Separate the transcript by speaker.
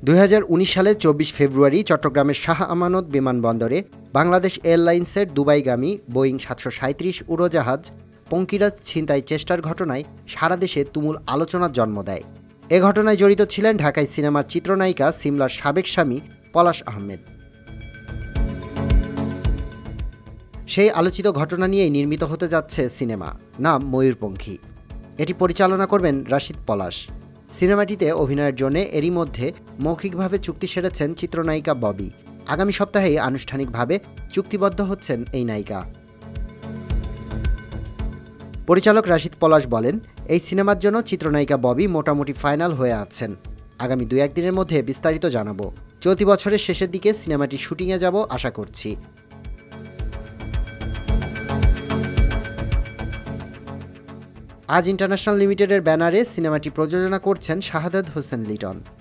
Speaker 1: 2019 সালের 24 ফেব্রুয়ারি চট্টগ্রামের শাহ আমানত বিমানবন্দরে বাংলাদেশ এয়ারলাইন্সের দুবাইগামী বোয়িং 737 উড়োজাহাজ পঙ্কিরাজ ছিনতাই চেষ্টার ঘটনায় সারা দেশে তুমুল আলোচনার জন্ম দেয়। এ ঘটনায় জড়িত ছিলেন ঢাকাই সিনেমার চিত্রনায়িকা সিমলার সাবেক স্বামী পলাশ আহমেদ। সেই আলোচিত ঘটনা নিয়েই নির্মিত হতে যাচ্ছে সিনেমা, নাম ময়ূরপঙ্খী। এটি পরিচালনা করবেন রাশিদ পলাশ। সিনেমাটিতে অভিনয়ের জন্য এরই মধ্যে মৌখিকভাবে চুক্তি সেরেছেন চিত্রনায়িকা ববি। আগামী সপ্তাহেই আনুষ্ঠানিকভাবে চুক্তিবদ্ধ হচ্ছেন এই নায়িকা। পরিচালক রাশিদ পলাশ বলেন, এই সিনেমার জন্য চিত্রনায়িকা ববি মোটামুটি ফাইনাল হয়ে আছেন। আগামী 2-1 দিনের মধ্যে বিস্তারিত জানাবো। চলতি বছরের শেষের দিকে সিনেমাটি শুটিংয়ে যাব আশা করছি। আজ ইন্টারন্যাশনাল লিমিটেডের ব্যানারে সিনেমাটি প্রযোজনা করছেন শাহাদাত হোসেন লিটন।